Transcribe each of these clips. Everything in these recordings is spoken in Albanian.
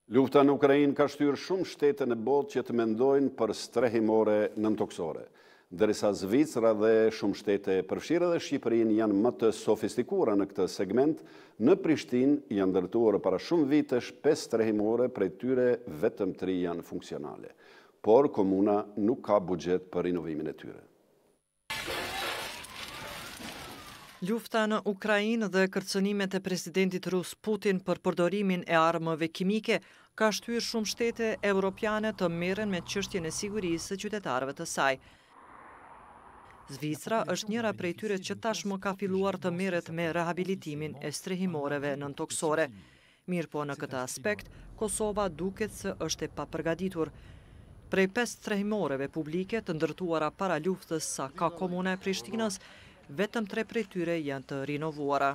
Lufta në Ukrainë ka shtyrë shumë shtete në botë që të mendojnë për strehimore nëntoksore. Ndërsa Zvicra dhe shumë shtete, përfshirë edhe Shqipërinë, janë më të sofistikuara në këtë segment, në Prishtinë janë ndërtuar para shumë vitesh 5 strehimore, prej tyre vetëm 3 janë funksionale. Por komuna nuk ka buxhet për rinovimin e tyre. Lufta në Ukrainë dhe kërcënimet e presidentit rus Putin për përdorimin e armëve kimike ka shtyrë shumë shtete evropiane të merren me çështjen e sigurisë së qytetarëve të saj. Zvicra është njëra prej tyre që tashmë ka filluar të merret me rehabilitimin e strehimoreve nëntoksore. Mirëpo në këtë aspekt, Kosova duket se është e papërgatitur. Prej 5 strehimoreve publike të ndërtuara para luftës sa ka komuna e Prishtinës, vetëm 3 prej tyre janë të rinovuara.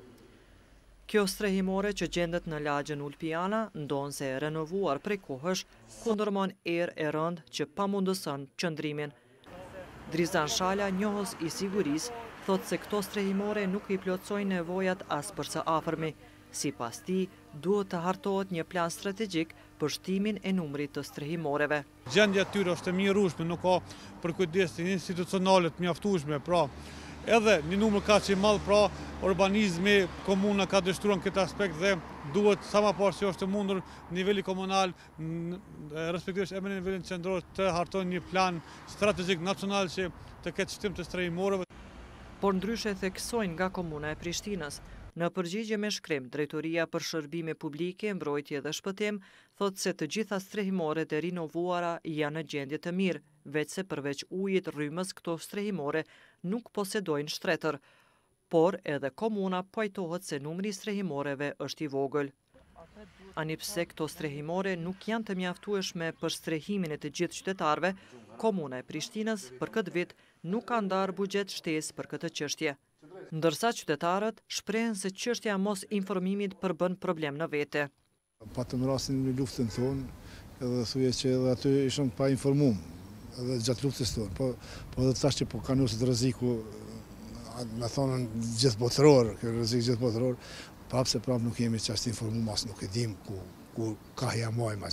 Kjo strehimore që gjendet në lagjën Ulpiana ndonë se e renovuar prej kohësh, ku ndërmon erë e rënd që pamundëson qëndrimin. Drizan Shala, njohës i sigurisë, thot se këto strehimore nuk i plotsojnë nevojat as për së afërmi. Sipas tij, duhet të hartohet një plan strategjik për shtimin e numrit të strehimoreve. Gjendja e tyre është e mjerueshme, nuk ka përkujdesje institucionale të mjaftueshme, pra edhe një numër kaq i madh, pra urbanizmi, komuna ka dështuar këtë aspekt dhe duhet sa më parë që është mundur niveli komunal, respektivisht edhe në nivelin qendror, të hartojnë një plan strategjik nacional që të ketë shtim të strehimoreve. Por ndryshe theksojnë nga komuna e Prishtinës. Në përgjigje me shkrim, Drejtoria për Shërbime Publike, Mbrojtje dhe Shpëtim thotë se të gjitha strehimoret e rinovuara janë në gjendje të mirë, veçse përveç ujit rrymës këto strehimore nuk posedojnë shtretër, por edhe komuna pajtohet se numri i strehimoreve është i vogël. Ani pse këto strehimore nuk janë të mjaftueshme për strehimin e të gjithë qytetarëve, komuna e Prishtinës për këtë vit nuk ka ndarë buxhet shtesë për këtë çështje. Ndërsa qytetarët shprehen se çështja mos informimit përbën problem në vete. Patëm rastin në luftën tonë, edhe thuje që edhe aty ishëm pa informuar, edhe gjatë luftës tonë, po edhe tash që po kanoset rreziku, na thonën gjithë botëror, kjo rrezik gjithë botëror, prapse nuk jemi çast informuar, as nuk e dim ku ka jamojma,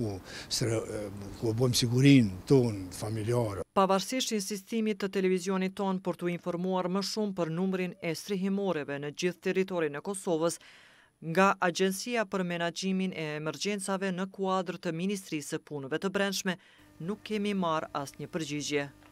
ku bëjmë sigurinë tonë familjare. Pavarësisht insistimit të televizionit ton për të informuar më shumë për numrin e strehimoreve në gjithë territorin e Kosovës, nga Agjencia për Menaxhimin e Emergjencave në kuadër të Ministrisë së Punëve të Brendshme, nuk kemi marrë asnjë përgjigje.